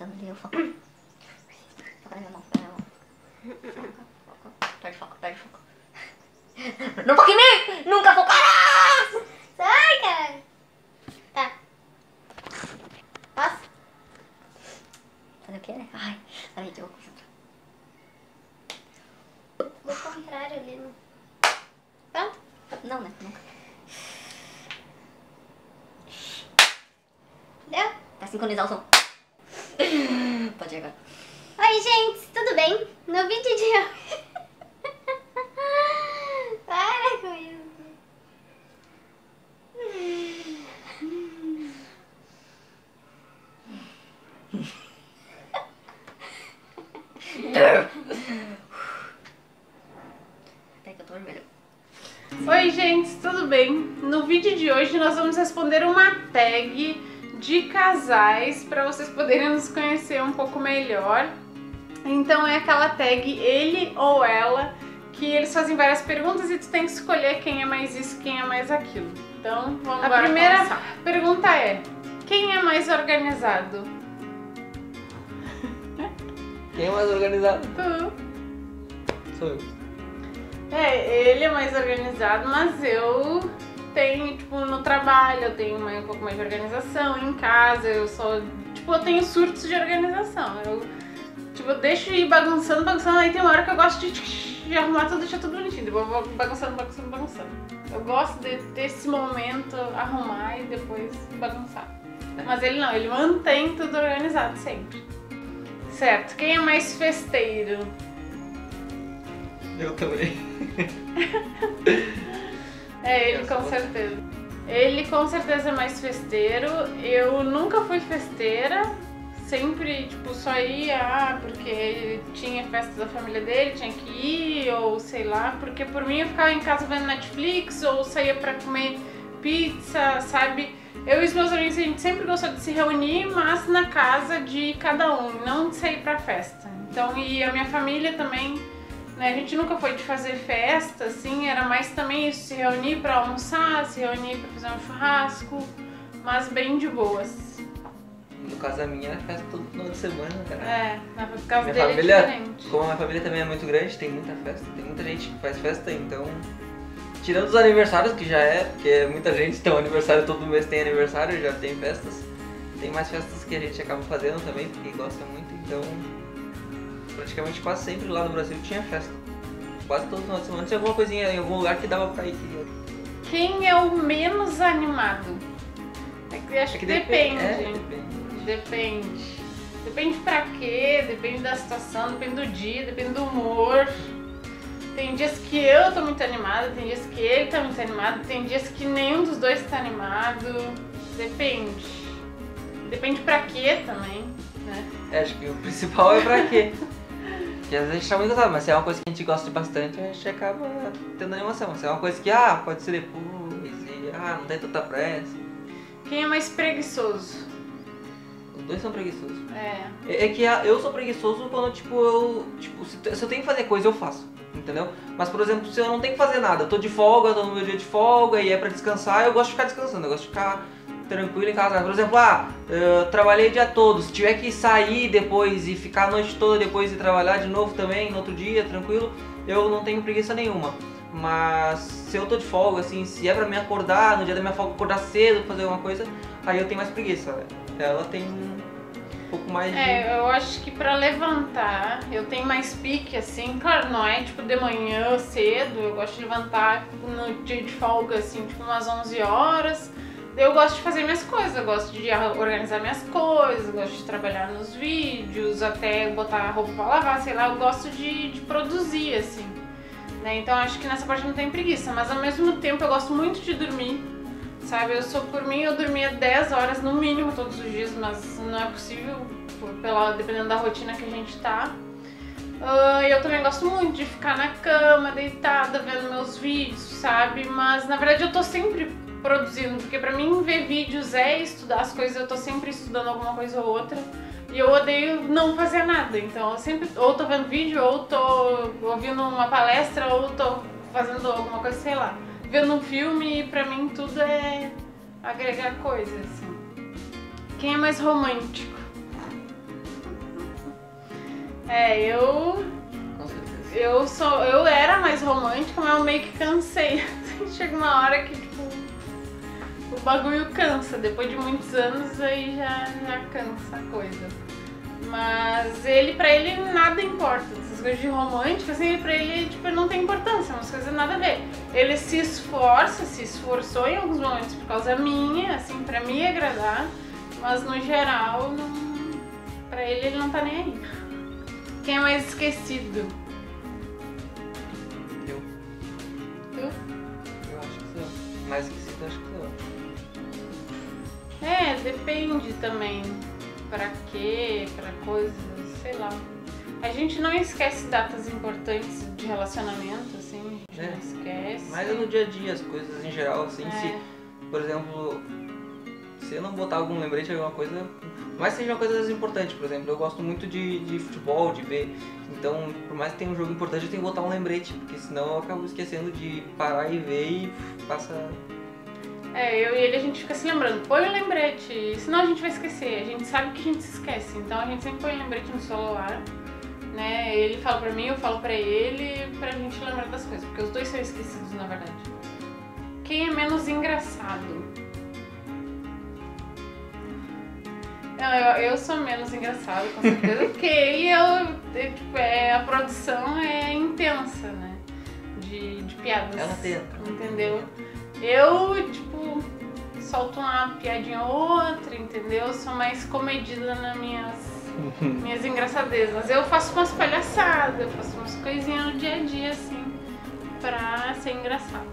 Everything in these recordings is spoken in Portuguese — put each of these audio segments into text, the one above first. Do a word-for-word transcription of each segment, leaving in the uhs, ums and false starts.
tentando ali, eu foco. Foca na minha mão, foca na minha mão. Foca, foca. Perde foco, perde foco. Não foca em mim! Nunca focarás! Sai, cara! Tá. Posso? Fazer o quê, né? Ai, peraí que eu vou concentrar. Do contrário ali, não. Pronto? Não, né? Nunca. Deu? Pra sincronizar o som. Pode ir agora. Oi, gente, tudo bem? No vídeo de hoje... Para com isso. Até que eu tô vermelho. Oi, gente, tudo bem? No vídeo de hoje nós vamos responder uma tag de casais para vocês poderem nos conhecer um pouco melhor. Então é aquela tag ele ou ela, que eles fazem várias perguntas e tu tem que escolher quem é mais isso, quem é mais aquilo. Então vamos lá. A primeira começar. Pergunta é: quem é mais organizado? Quem é mais organizado? Tu. Sou eu. É, ele é mais organizado, mas eu tenho, tipo, no trabalho eu tenho um pouco mais de organização, em casa eu só, tipo, eu tenho surtos de organização. Eu, tipo, eu deixo ir bagunçando, bagunçando, aí tem uma hora que eu gosto de, de arrumar tudo, deixar tudo bonitinho, depois eu vou bagunçando, bagunçando, bagunçando. Eu gosto de ter esse momento, arrumar e depois bagunçar. Mas ele não, ele mantém tudo organizado sempre. Certo, quem é mais festeiro? Eu também. É, ele com certeza. Ele com certeza é mais festeiro. Eu nunca fui festeira. Sempre, tipo, só ia ah, porque tinha festa da família dele, tinha que ir, ou sei lá. Porque por mim eu ficava em casa vendo Netflix, ou saía pra comer pizza, sabe? Eu e os meus amigos, a gente sempre gostou de se reunir, mas na casa de cada um, não de sair pra festa. Então, e a minha família também... A gente nunca foi de fazer festa, assim, era mais também isso, se reunir pra almoçar, se reunir pra fazer um churrasco, mas bem de boas. No caso da minha, festa todo final de semana, cara. É, na casa minha dele família, é diferente. como a minha família também é muito grande, tem muita festa, tem muita gente que faz festa, então... Tirando os aniversários, que já é, porque muita gente tem um aniversário, todo mês tem aniversário, já tem festas. Tem mais festas que a gente acaba fazendo também, porque gosta muito, então... Praticamente quase sempre lá no Brasil tinha festa. Quase todo final de semana tinha alguma coisinha em algum lugar que dava pra ir. Quem é o menos animado? É que acho É que, que depende. depende. É, depende. Depende. Depende pra quê, depende da situação, depende do dia, depende do humor. Tem dias que eu tô muito animada, tem dias que ele tá muito animado, tem dias que nenhum dos dois tá animado. Depende. Depende pra quê também, né? É, acho que o principal é pra quê. Porque às vezes a gente tá muito cansado, mas se é uma coisa que a gente gosta bastante, a gente acaba tendo animação. Se é uma coisa que, ah, pode ser depois, e, ah, não tem tanta pressa. Quem é mais preguiçoso? Os dois são preguiçosos. É. É, é que a, eu sou preguiçoso quando, tipo, eu, tipo se, se eu tenho que fazer coisa, eu faço, entendeu? Mas, por exemplo, se eu não tenho que fazer nada, eu tô de folga, eu tô no meu dia de folga e é pra descansar, eu gosto de ficar descansando, eu gosto de ficar tranquilo em casa. Por exemplo, ah, eu trabalhei o dia todo, se tiver que sair depois e ficar a noite toda depois e trabalhar de novo também, no outro dia, tranquilo, eu não tenho preguiça nenhuma. Mas se eu tô de folga, assim, se é pra me acordar, no dia da minha folga acordar cedo, fazer alguma coisa, aí eu tenho mais preguiça. Ela tem um pouco mais de... É, eu acho que pra levantar, eu tenho mais pique, assim, claro, não é tipo de manhã cedo, eu gosto de levantar no dia de folga, assim, tipo umas onze horas. Eu gosto de fazer minhas coisas, eu gosto de organizar minhas coisas, eu gosto de trabalhar nos vídeos, até botar a roupa pra lavar, sei lá, eu gosto de, de produzir, assim, né? Então acho que nessa parte não tem preguiça, mas ao mesmo tempo eu gosto muito de dormir, sabe? Eu sou, por mim, eu dormia dez horas no mínimo todos os dias, mas não é possível, pela, dependendo da rotina que a gente tá. Uh, eu também gosto muito de ficar na cama, deitada, vendo meus vídeos, sabe? Mas na verdade eu tô sempre produzindo, porque pra mim ver vídeos é estudar as coisas, eu tô sempre estudando alguma coisa ou outra e eu odeio não fazer nada, então eu sempre ou tô vendo vídeo, ou tô ouvindo uma palestra, ou tô fazendo alguma coisa, sei lá, vendo um filme, e pra mim tudo é agregar coisas, assim. Quem é mais romântico? É, eu. Com certeza. Eu sou. Eu era mais romântica, mas eu meio que cansei. Chega uma hora que, tipo, o bagulho cansa. Depois de muitos anos aí já, já cansa a coisa. Mas ele, pra ele, nada importa. Essas coisas de romântica, assim, pra ele, tipo, não tem importância, umas coisas nada a ver. Ele se esforça, se esforçou em alguns momentos por causa minha, assim, pra me agradar, mas no geral, não, pra ele, ele não tá nem aí. Quem é mais esquecido? Eu. Tu? Eu acho que sou eu. Mais esquecido, eu acho que sou eu. É, depende também. Pra quê, pra coisas, sei lá. A gente não esquece datas importantes de relacionamento, assim, a gente É. não esquece. Mas é no dia a dia, as coisas em geral, assim, É. se, por exemplo, se eu não botar algum lembrete, alguma coisa, mas sejam coisas importantes, por exemplo, eu gosto muito de, de futebol, de ver, então, por mais que tenha um jogo importante, eu tenho que botar um lembrete, porque senão eu acabo esquecendo de parar e ver e passa... É, eu e ele a gente fica se lembrando, põe o lembrete, senão a gente vai esquecer, a gente sabe que a gente se esquece, então a gente sempre põe o lembrete no celular, né, ele fala pra mim, eu falo pra ele, pra gente lembrar das coisas, porque os dois são esquecidos na verdade. Quem é menos engraçado? Não, eu, eu sou menos engraçado, com certeza, porque ele, eu, é, tipo, é, a produção é intensa, né, de, de piadas. Ela tenta. Entendeu? Eu, tipo, solto uma piadinha ou outra, entendeu? Eu sou mais comedida nas minhas, minhas engraçadezas. Eu faço umas palhaçadas, eu faço umas coisinhas no dia a dia, assim, pra ser engraçado.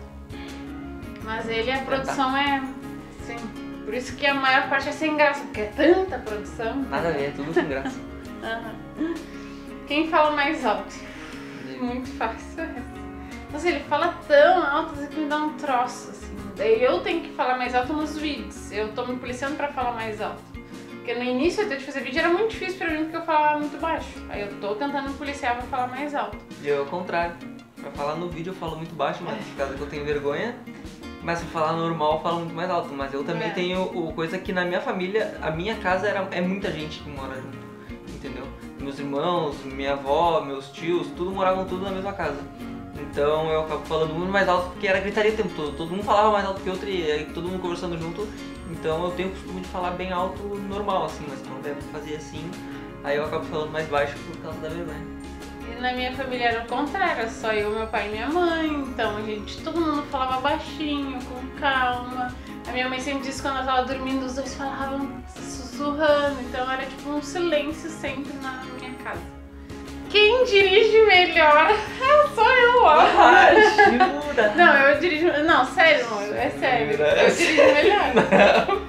Mas ele, a produção é, assim, por isso que a maior parte é sem graça, porque é tanta produção. Nada a ver, é tudo com graça. Aham. Quem fala mais alto? Muito fácil. Nossa, ele fala tão alto assim que me dá um troço, assim. Daí eu tenho que falar mais alto nos vídeos. Eu tô me policiando pra falar mais alto. Porque no início até de fazer vídeo era muito difícil pra mim porque eu falava muito baixo. Aí eu tô tentando me policiar pra falar mais alto. E eu ao contrário. Pra falar no vídeo eu falo muito baixo, mas por causa que eu tenho vergonha. Mas se falar normal eu falo muito mais alto. Mas eu também É. tenho o coisa que na minha família, a minha casa era, é muita gente que mora junto. Entendeu? Meus irmãos, minha avó, meus tios, tudo moravam tudo na mesma casa. Então eu acabo falando muito mais alto porque era gritaria o tempo todo. Todo mundo falava mais alto que o outro e aí todo mundo conversando junto. Então eu tenho o costume de falar bem alto normal, assim, mas quando deve fazer assim, aí eu acabo falando mais baixo por causa da vergonha. E na minha família era o contrário, só eu, meu pai e minha mãe. Então a gente, todo mundo falava baixinho, com calma. A minha mãe sempre disse que quando ela tava dormindo, os dois falavam sussurrando. Então era tipo um silêncio sempre na minha casa. Quem dirige melhor? Sou eu, ó. Ah, jura? Não, eu dirijo. Não, sério, amor, é sério. Eu dirijo melhor.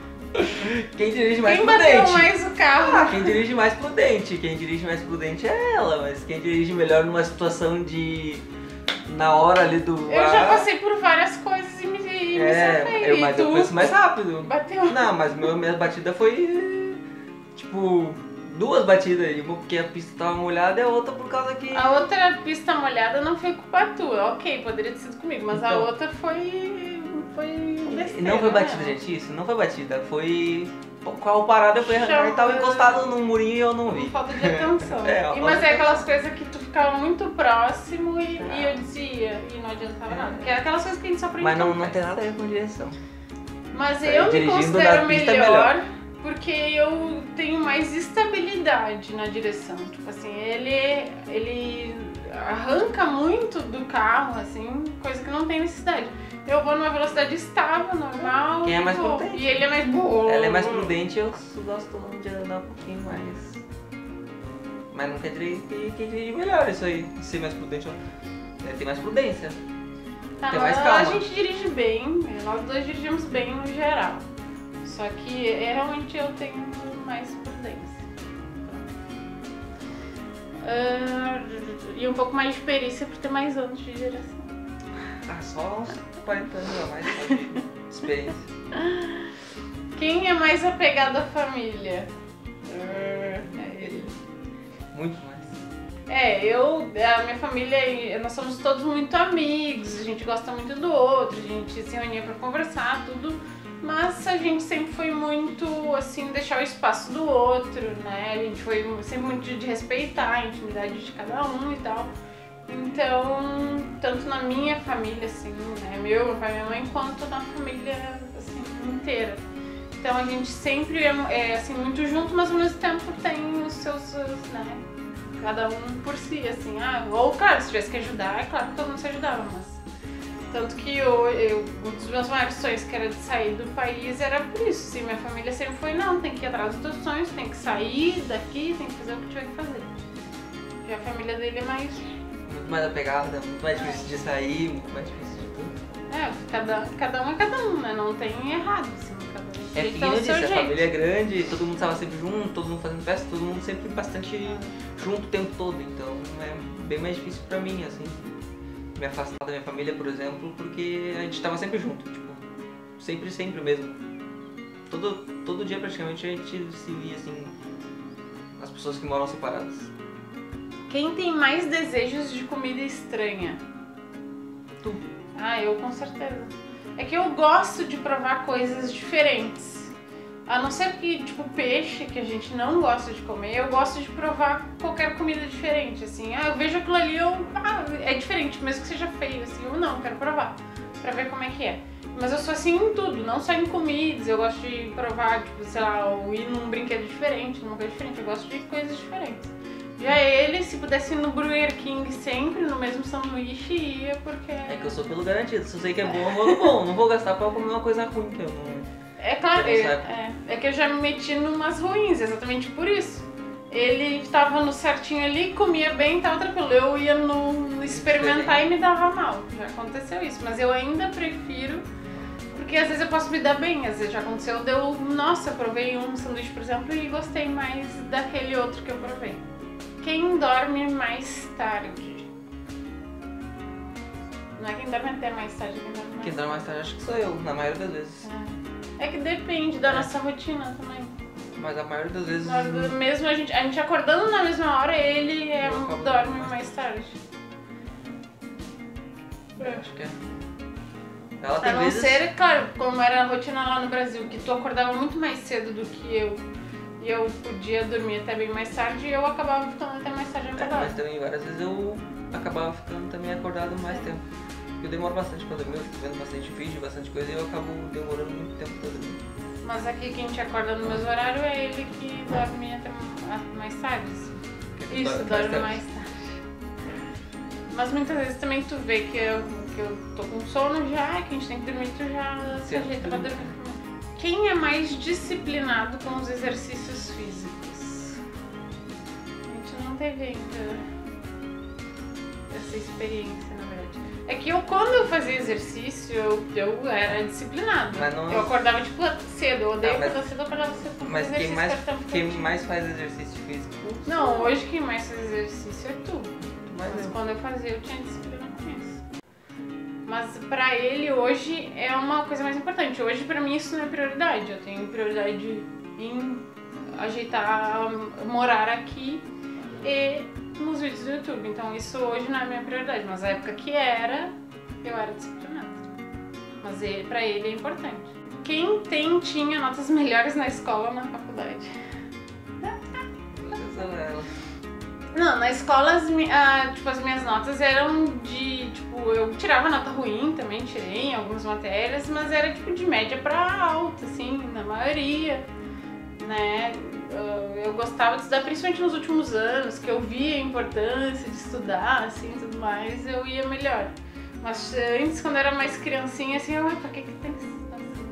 Quem dirige mais Quem prudente? bateu mais o carro? Ah, quem dirige mais prudente. Quem dirige mais prudente é ela, mas quem dirige melhor numa situação de. Na hora ali do. Eu já ah, passei por várias coisas e me, e me É, safei. eu, mas E eu tu penso mais rápido. bateu. Não, mas meu, minha batida foi. Tipo. Duas batidas aí, uma porque a pista tava molhada e a outra por causa que. A outra pista molhada não foi culpa tua, ok, poderia ter sido comigo, mas a Então. outra foi. Foi. besteira, Não foi batida, né? gente, isso não foi batida, foi. O carro parado eu fui arrancar e tava Chama- encostado num murinho e eu não vi. Falta de atenção. É, ó, E, falta mas de é aquelas atenção. coisas que tu ficava muito próximo e, Ah. e eu dizia, e não adiantava É. nada. Que é aquelas coisas que a gente só aprende. Mas não, quando não faz. tem nada a ver com direção. Mas É, eu me dirigindo considero na pista é melhor, melhor. porque eu tenho mais estabilidade na direção. Tipo assim, ele, ele arranca muito do carro, assim, coisa que não tem necessidade. Eu vou numa velocidade estável, normal. Quem é e mais vou. prudente? E ele é mais burro. Ela é mais prudente, eu gosto de andar um pouquinho mais. Mas não quer dizer que quem dirige melhor isso aí, de ser mais prudente. É, tem mais prudência. Tá, Tem mais a calma. gente dirige bem, nós dois dirigimos bem no geral. Só que é, realmente eu tenho mais prudência. Ah, e um pouco mais de perícia por ter mais anos de direção. Ah, só uns quarenta anos a mais só de experiência. Quem é mais apegado à família? É ele. Muito mais. É, eu, a minha família, nós somos todos muito amigos, a gente gosta muito do outro, a gente se reunia pra conversar, tudo. Mas a gente sempre foi muito, assim, deixar o espaço do outro, né? A gente foi sempre muito de respeitar a intimidade de cada um e tal. Então, tanto na minha família, assim, né? Meu, meu pai e minha mãe, quanto na família, assim, inteira. Então a gente sempre é, assim, muito junto, mas ao mesmo tempo tem os seus, né? Cada um por si, assim. Ah, ou, claro, se tivesse que ajudar, é claro que todo mundo se ajudava, mas... Tanto que eu, eu, um dos meus maiores sonhos, que era de sair do país, era por isso. Assim, minha família sempre foi, não, tem que ir atrás dos teus sonhos, tem que sair daqui, tem que fazer o que tiver que fazer. Já a família dele é mais... Muito mais apegada, muito mais difícil de sair, muito mais difícil de tudo. É, cada, cada um é cada um, né? Não tem errado, assim, cada um. É que nem eu disse, a família é grande, todo mundo estava sempre junto, todo mundo fazendo festa, todo mundo sempre bastante junto o tempo todo. Então é bem mais difícil pra mim, assim, me afastar da minha família, por exemplo, porque a gente estava sempre junto, tipo, sempre, sempre mesmo. Todo, todo dia praticamente a gente se via, assim, as pessoas que moram separadas. Quem tem mais desejos de comida estranha? Tu. Ah, eu com certeza. É que eu gosto de provar coisas diferentes. A não ser que, tipo, peixe, que a gente não gosta de comer, eu gosto de provar qualquer comida diferente, assim. Ah, eu vejo aquilo ali, eu... Ah, é diferente, mesmo que seja feio, assim. Eu não, quero provar, pra ver como é que é. Mas eu sou assim em tudo, não só em comidas. Eu gosto de provar, tipo, sei lá, ou ir num brinquedo diferente, numa coisa diferente. Eu gosto de coisas diferentes. Já ele, se pudesse ir no Burger King sempre, no mesmo sanduíche, ia, porque... É que eu sou pelo garantido, se eu sei que é bom, eu vou no bom. Não vou gastar pra comer uma coisa ruim, que eu não... É claro, eu é, não é, é que eu já me meti numas ruins, exatamente por isso. Ele tava no certinho ali, comia bem, tava tranquilo. Eu ia no, no experimentar e me dava mal. Já aconteceu isso, mas eu ainda prefiro, porque às vezes eu posso me dar bem. Às vezes já aconteceu, deu, nossa, eu provei um sanduíche, por exemplo, e gostei mais daquele outro que eu provei. Quem dorme mais tarde? Não é quem dorme até mais tarde, quem dorme mais Quem dorme mais tarde acho que sou eu, na maioria das vezes. É, é que depende da É. nossa rotina também. Mas a maioria das vezes... Na hora do- mesmo a gente, a gente acordando na mesma hora, ele é, Eu acabo dorme mais mais tarde. Acho que é. Ela A tem não vezes... ser, claro, como era a rotina lá no Brasil, que tu acordava muito mais cedo do que eu. E eu podia dormir até bem mais tarde e eu acabava ficando até mais tarde É, acordada. mas também várias vezes eu acabava ficando também acordado mais tempo. Eu demoro bastante pra dormir, eu fico vendo bastante vídeo, bastante coisa e eu acabo demorando muito tempo pra dormir. Mas aqui quem te acorda no mesmo horário é ele que dorme até mais tarde. Assim. Porque Isso, dorme dorme tarde. mais tarde. Mas muitas vezes também tu vê que eu, que eu tô com sono já, que a gente tem que dormir, tu já se Sim. ajeita pra dormir. Quem é mais disciplinado com os exercícios físicos? A gente não teve ainda essa experiência, na verdade. É que eu, quando eu fazia exercício, eu, eu era disciplinado. Mas não- Eu acordava, tipo, cedo. Eu odeio Ah, mas- acordar cedo, eu acordava cedo pra fazer Mas quem exercício, mais, quero tempo quem todo. mais faz exercício físico? Não, hoje quem mais faz exercício é tu. Mas Mas eu. quando eu fazia, eu tinha disciplina com isso. Mas pra ele, hoje, é uma coisa mais importante. Hoje, pra mim, isso não é prioridade. Eu tenho prioridade em ajeitar, morar aqui e nos vídeos do YouTube. Então, isso hoje não é minha prioridade. Mas na época que era, eu era disciplinada. Mas ele, pra ele é importante. Quem tem, tinha notas melhores na escola ou na faculdade? Ela- Não, na escola as, mi- ah, tipo, as minhas notas eram de, tipo, eu tirava nota ruim também, tirei em algumas matérias, mas era tipo de média pra alta, assim, na maioria, né? Ah, Eu gostava de estudar, principalmente nos últimos anos, que eu via a importância de estudar, assim, tudo mais, eu ia melhor. Mas antes, quando eu era mais criancinha, assim, eu, ah, pra que que tem que estudar assim,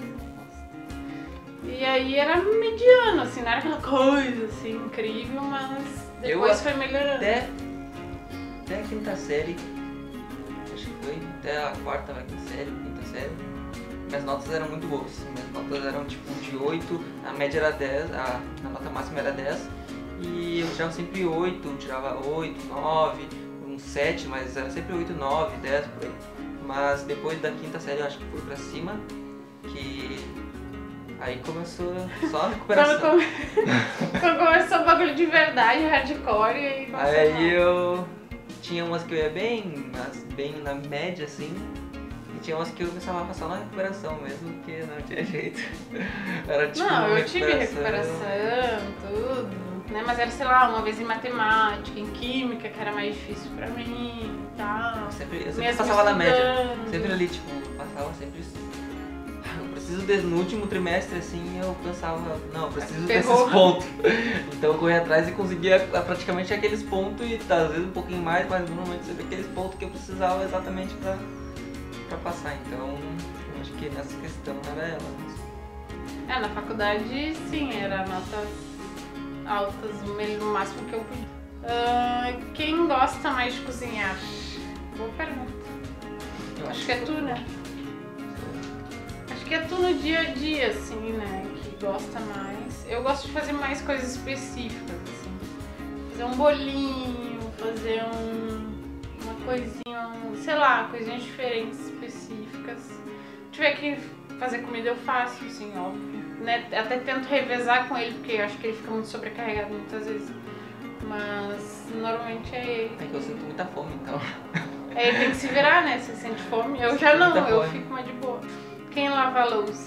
né? E aí era mediano, assim, não era aquela coisa, assim, incrível, mas Eu depois foi melhorando. Até, até a quinta série, acho que foi, até a quarta, a quinta série, quinta série, minhas notas eram muito boas. Minhas notas eram tipo de oito, a média era dez, a, a nota máxima era dez, e eu tirava sempre oito, tirava oito, nove, um sete, mas era sempre oito, nove, dez por aí. Mas depois da quinta série eu acho que foi pra cima, que aí começou só a Quando, recuperação. come... Quando começou o bagulho de verdade, hardcore, e aí começou Aí mal. eu tinha umas que eu ia bem, mas bem na média assim, e tinha umas que eu pensava passar na recuperação mesmo, porque não tinha jeito. Era tipo Não, uma eu tive recuperação, tudo, né? Mas era, sei lá, uma vez em matemática, em química, que era mais difícil pra mim e tal. Sempre, eu sempre Mesmo passava na média. estudando. Sempre ali, tipo, passava sempre. Eu preciso de, no último trimestre, assim, eu pensava, não, eu preciso Ferrou. desses pontos. Então eu corri atrás e conseguia praticamente aqueles pontos e às vezes um pouquinho mais, mas normalmente sempre aqueles pontos que eu precisava exatamente pra, pra passar. Então eu acho que nessa questão era ela. É, na faculdade, sim, era notas altas, o máximo que eu podia. Ah, quem gosta mais de cozinhar? Boa pergunta. Eu Acho que é tu, né? Acho que é tu no dia a dia, assim, né? Que gosta mais. Eu gosto de fazer mais coisas específicas, assim. Fazer um bolinho, fazer um, uma coisinha, um, sei lá, coisinhas diferentes, específicas. Se tiver que fazer comida, eu faço, assim, óbvio. Né? Até tento revezar com ele, porque eu acho que ele fica muito sobrecarregado muitas vezes. Mas normalmente é ele. É que eu sinto muita fome, então. Aí ele tem que se virar, né? Você sente fome. Eu já não, Muita eu fome. fico mais de boa. Quem lava a louça?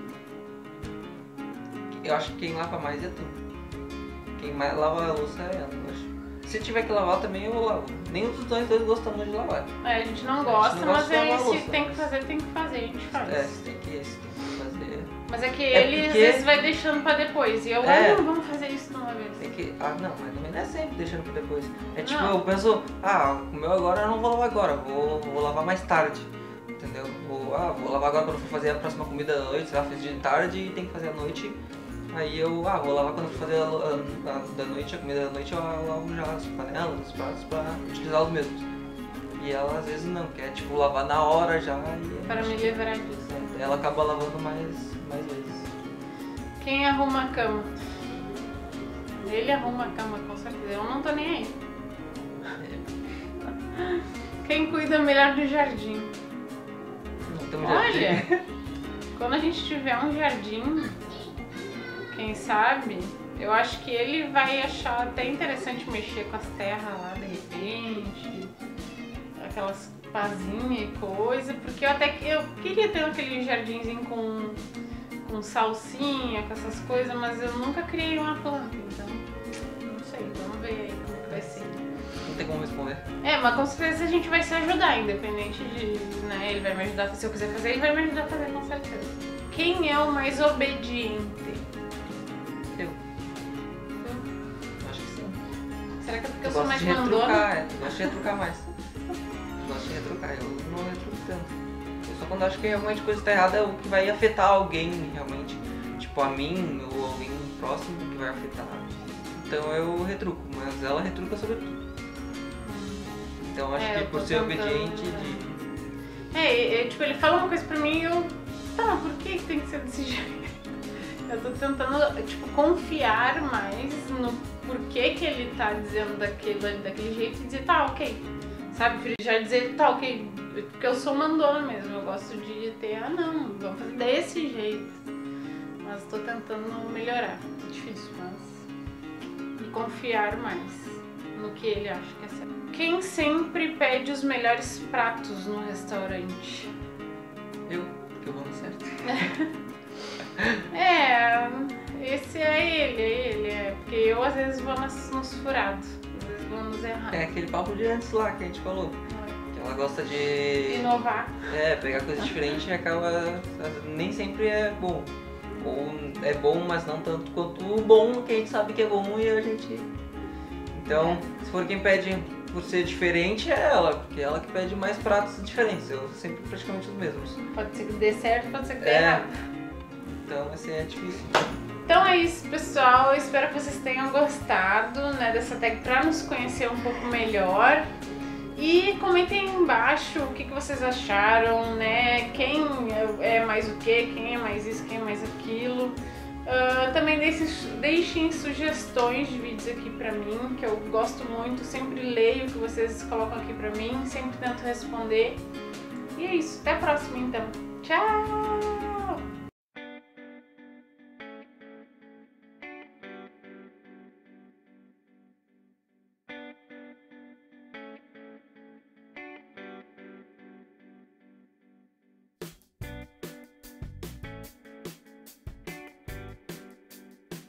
Eu acho que quem lava mais é tu. Quem mais lava a louça é ela, eu acho. Se tiver que lavar também eu lavo. Nenhum dos dois, dois gostamos de lavar. É, a gente não gente gosta, não mas gosta de aí lavar se louça, tem que mas- fazer, tem que fazer, a gente faz. É, se tem que, se tem que fazer. Mas é que É ele porque- às vezes vai deixando pra depois. E eu, É. ah, não, vamos fazer isso de uma vez. Tem que. Ah, não, mas também não é sempre deixando pra depois. É tipo, Não. eu penso, ah, comeu agora, eu não vou lavar agora, vou, vou lavar mais tarde. Entendeu? Vou, ah, vou lavar agora quando for fazer a próxima comida da noite, sei lá, fiz de tarde e tem que fazer à noite. Aí eu, ah, vou lavar quando for fazer a, a- a- da noite, a comida da noite, eu lavo já as panelas, os pratos pra utilizar os mesmos. E ela às vezes não, quer tipo lavar na hora já e Para me livrar disso. ela acaba lavando mais, mais vezes. Quem arruma a cama? Ele arruma a cama, com certeza. Eu não tô nem aí. Quem cuida melhor do jardim? Não temos jardim. Olha, quando a gente tiver um jardim, quem sabe, eu acho que ele vai achar até interessante mexer com as terras lá de repente, aquelas pazinhas e coisa, porque eu até que- eu queria ter aquele jardinzinho com, com salsinha, com essas coisas, mas eu nunca criei uma planta, então não sei, vamos ver aí como que vai ser. Não tem como responder. É, mas com certeza a gente vai se ajudar, independente de, né, ele vai me ajudar, se eu quiser fazer, ele vai me ajudar a fazer, com certeza. Quem é o mais obediente? Eu. Acho que sim. Será que é porque eu Eu sou gosto mais de mandona? retrucar, é. Tu gosta de retrucar mais. Tu gosta de retrucar, eu não retruco tanto. Eu só quando acho que realmente a coisa tá errada é o que vai afetar alguém realmente. Tipo a mim ou alguém próximo que vai afetar. Então eu retruco, mas ela retruca sobre tudo. Então acho É, que eu por tô ser tentando, obediente né? de. É, é, tipo, ele fala uma coisa pra mim e eu... Tá, por que que tem que ser desse jeito? Eu tô tentando, tipo, confiar mais no porquê que ele tá dizendo daquele, daquele jeito e dizer, tá, ok. Sabe, já dizer, tá, ok, porque eu sou mandona mesmo, eu gosto de ter, ah não, vamos fazer desse jeito. Mas tô tentando melhorar, é difícil, mas... E confiar mais no que ele acha que é certo. Quem sempre pede os melhores pratos no restaurante? Eu, porque eu vou no certo. É, esse é ele, é ele, é. Porque eu às vezes vou nas, nos furados, às vezes vou nos errados. É aquele papo de antes lá que a gente falou. Que ela gosta de. Inovar. É, pegar coisas diferentes e acaba. Nem sempre é bom. Ou é bom, mas não tanto quanto o bom que a gente sabe que é bom e a gente. Então, se for quem pede por ser diferente, é ela, porque é ela que pede mais pratos diferentes. Eu sempre praticamente os mesmos. Pode ser que dê certo, pode ser que dê É. errado. Então, assim é difícil. Então é isso, pessoal. Eu espero que vocês tenham gostado, né, dessa tag para nos conhecer um pouco melhor. E comentem aí embaixo o que, que vocês acharam, né? Quem é é mais o que, quem é mais isso, quem é mais aquilo. Ah, também deixem, deixem sugestões de vídeos aqui pra mim, que eu gosto muito. Sempre leio o que vocês colocam aqui pra mim, sempre tento responder. E é isso. Até a próxima, então. Tchau!